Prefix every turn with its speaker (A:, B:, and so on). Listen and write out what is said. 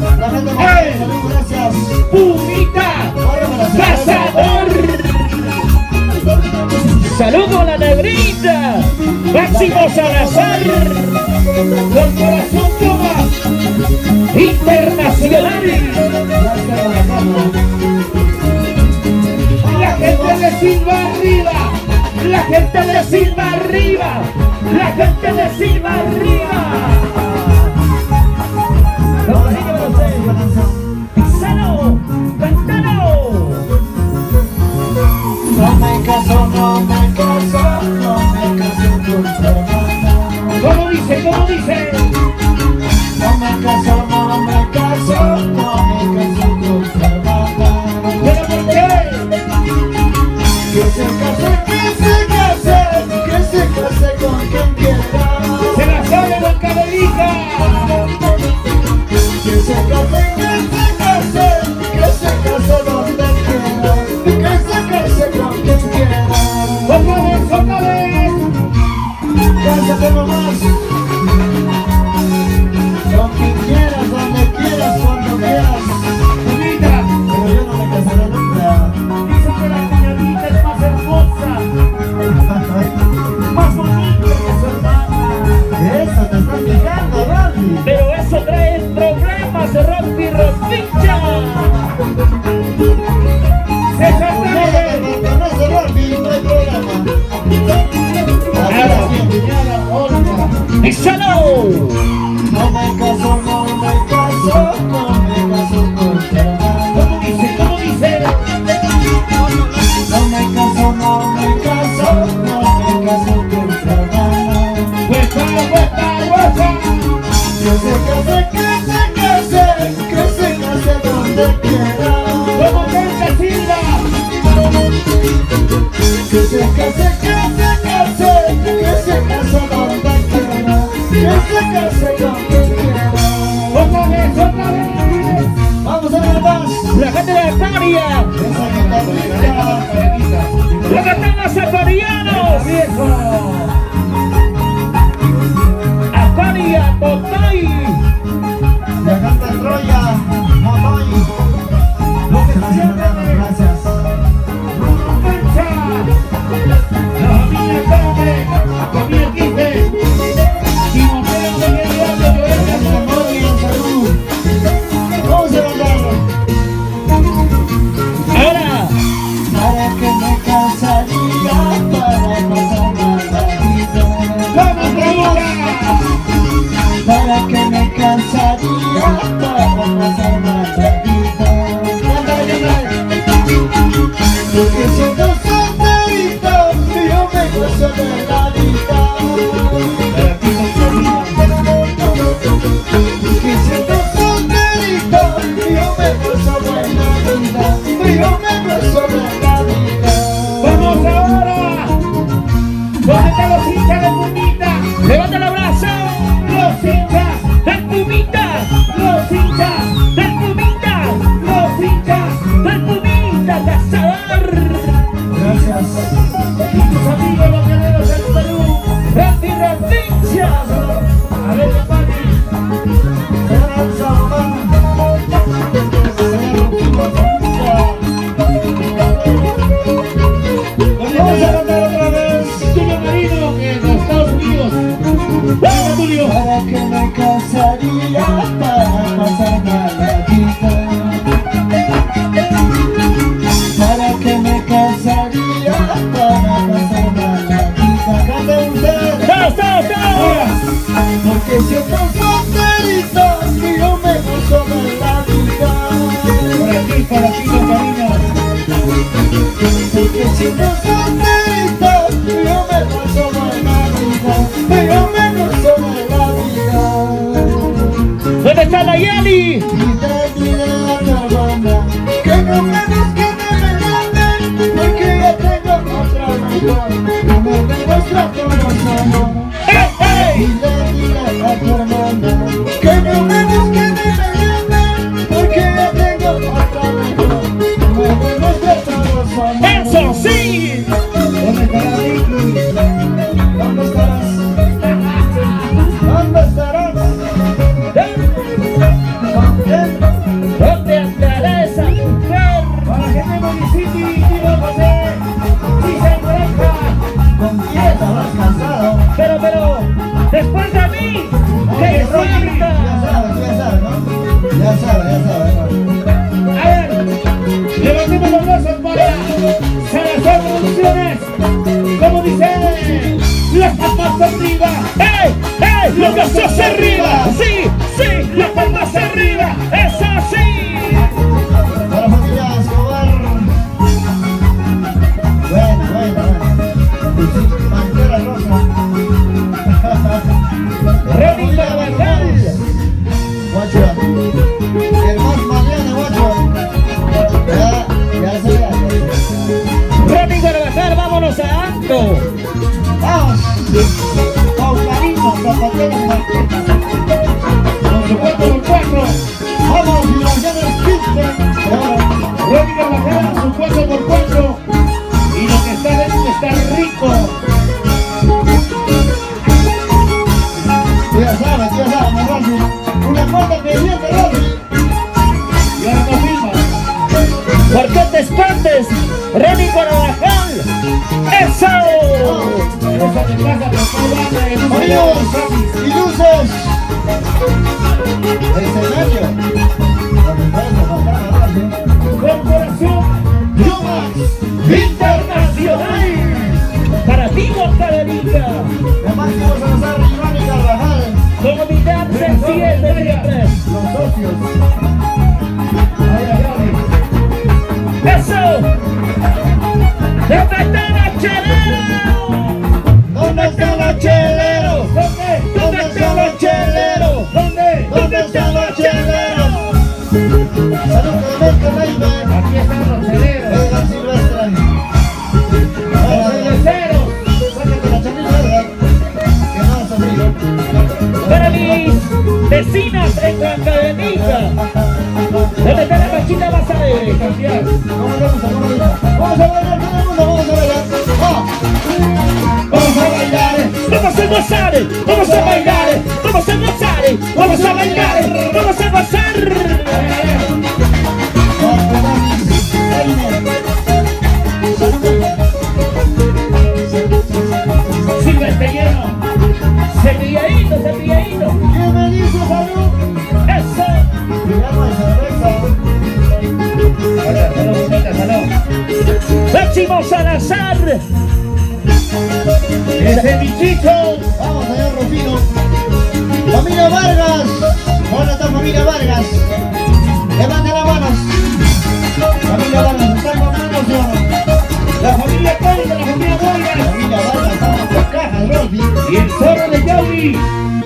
A: La gente gracias.
B: Pumita Cazador. Saludo a la negrita Máximo Salazar, con corazón toma internacional. La gente de Silva arriba, la gente de Silva arriba, la gente de Silva arriba. Sano, cántalo.
A: No me caso, no me caso, no me caso con tu hermana.
B: ¿Cómo dice? ¿Cómo dice?
A: No me caso, no me caso, no me caso con tu hermana.
B: ¿Pero por qué?
A: Que se case, que se case, que se case con quien quiera.
B: Se la sabe la cabelita.
A: Que se case, que se case, que se case donde quiera. Que se case con quien quiera.
B: Otra vez.
A: Cásate nomás. Con quien quieras, donde quieras, cuando quieras.
B: Bonita.
A: Pero yo no me casaré nunca.
B: Dice que la cuñadita es más hermosa, más bonita que su hermana.
A: Eso te estás fijando, Randy.
B: Pero eso trae problemas, Rocky Rotincha. César Pérez.
A: No se Randy, no hay problema.
B: ¡Échalo!
A: No me caso, no me caso, no me caso con tu hermana.
B: ¿Cómo dice? ¿Cómo dice?
A: No me caso, no me caso, no me caso con tu hermana.
B: ¡Huepa, huepa, huepa!
A: Que se case, que se case, que se case donde quiera.
B: ¿Cómo canta Silva?
A: Que se case, que se case, que se case donde quiera. Que se case con quien quiera.
B: ¡Otra vez, otra vez!
A: Vamos a ver más.
B: ¡La gente de Acaria!
A: Esa que está bonita.
B: ¡La que están los acarianos! ¡Acaria, Totay!
A: La canta Troya, Motoy. Gracias.
B: ¡Cancha! ¡La familia Carmen! ¡La familia Quinte! ¡Timoteo de Guerrero, Joel Castro!
A: Salud. Vamos a cantarlo.
B: ¡Ahora!
A: Para que me casaría, para pasar la vida.
B: ¡Vamos, Raúl!
A: Para que me casaría, para pasar la vida. Cántale, cántale. Porque siendo solterito, yo me gozo de la vida. Que siendo solterito, yo me gozo de la vida. Yo me gozo de la vida.
B: ¡Vamos ahora! ¿Dónde están los hinchas del Pumita? ¡Levanta el brazo! ¡Los hinchas del Pumita! ¡Los hinchas del Pumita! ¡Los hinchas del Pumita! ¡Cazador!
A: Gracias.
B: Y tus amigos los guerreros del Perú, Randy Rodincha. A ver, compadre.
A: Vamos a cantar otra vez.
B: Tulio Marino, que en los Estados Unidos. ¡Venga, Tulio!
A: Para que me casaría, para pasar la vida. Para que me casaría, para pasar la vida. Cante usted.
B: ¡Ahora!
A: Porque siendo solterito, yo me gozo de la vida.
B: Por aquí, compañero.
A: Porque siendo solterito, yo me gozo de la vida. Yo me gozo de la vida.
B: ¿Dónde está la Yali?
A: Y te diré a tu hermana que no me busques, no me llamen, porque yo tengo otra mejor, no me demuestra como amor. Y le diré a tu hermana que no me busques, no me llamen, porque yo tengo otra mejor, no me demuestra como amor.
B: ¡Eso sí!
A: ¿Dónde estará Ricky? ¿Dónde estarás? ¿Dónde estarás? ¿Con quién? Ya sabe.
B: A ver, levantemos los brazos para Salazar Producciones. Como dice, las palmas arriba. ¡Ey! ¡Ey! ¡Los brazos arriba! ¡Sí! ¡Sí! ¡Las palmas arriba! ¡Es así!
A: Para la familia Escobar. Buena. Pantera rosa.
B: Ronnie Carvajal.
A: Guacho. El más maleado, guacho. Ya se
B: Ronnie Carvajal, vámonos a Ando.
A: Vamos. Paucarino, zapatero.
B: Con su 4x4.
A: Vamos, Villanueva Spitzer.
B: Ronnie Carvajal, su 4x4. Y lo que está dentro está rico.
A: Ya sabe, Rosy. Una cosa que viene, Rosy.
B: Y ahora no filma. ¿Por qué te espantes? Ronnie Carvajal. ¡Eso! Esa te pasa por todo lado.
A: Amigos, ilusos. El escenario.
B: Corporación
A: Yumax
B: Internacional. Para ti, Guadalajara.
A: de Máximo Salazar y Ronnie Carvajal.
B: Comunidad Presidente siempre.
A: Los socios.
B: ¡Eso! ¿Dónde está el chelero?
A: ¿Dónde están los cheleros?
B: ¿Dónde están los cheleros? ¿Dónde
A: están los cheleros? Salud, Clemente Leiber.
B: Aquí están los cheleros.
A: Edgar Silvestre.
B: Los cerveceros.
A: Sácate la chanita, Edgar. Que no has sufrido.
B: Para mis vecinas en Gran Cadenita. ¿Dónde está la machita más alegre? Campeón.
A: Vamos a bailar todo el mundo, vamos a bailar.
B: Vamos a bailar, vamos a gozar, vamos a bailar, vamos a gozar, vamos a bailar, vamos a gozar. Silvestre lleno, cepilladito.
A: Bienvenido, salud.
B: Eso. Máximo Salazar. Ese bichito.
A: Vamos, señor Rufino. Familia Vargas. ¿Dónde está familia Vargas? Levanten las manos. Familia Vargas, ¿están con manos o no?
B: La familia Cónica, la familia Vargas.
A: Familia Vargas, estamos con cajas, Rosy.
B: Y el zorro de Yauri.